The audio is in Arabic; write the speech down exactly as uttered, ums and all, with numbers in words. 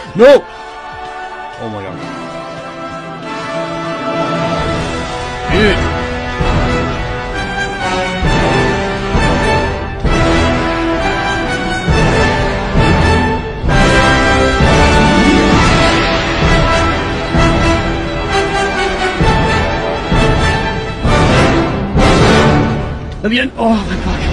No! Oh my god. Dude! Let me in! Oh my fuck.